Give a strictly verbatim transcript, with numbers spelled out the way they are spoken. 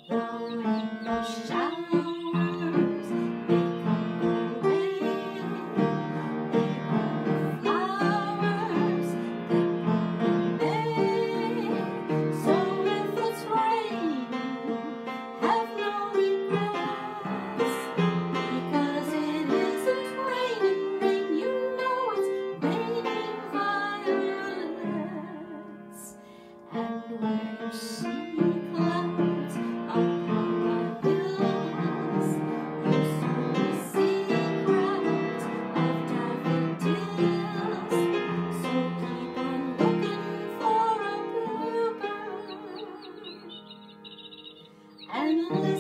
The rainbow showers, they come your way. They bring the flowers that bloom in May. So if it's raining, have no regrets, because it isn't raining rain. You know it's raining violets. And where you see clouds upon the hills, you soon see crowds of daffodils. So keep on looking for a bluebird and listen.